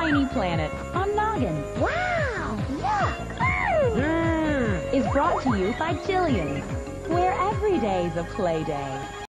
tiny planet on Noggin. Wow! Look! Is brought to you by Jillian, where every day's a play day.